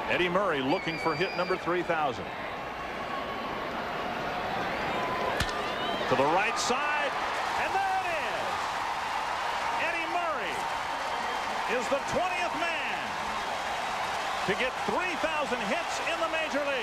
Eddie Murray looking for hit number 3,000. To the right side, and there it is. Eddie Murray is the 20th man to get 3,000 hits in the major league.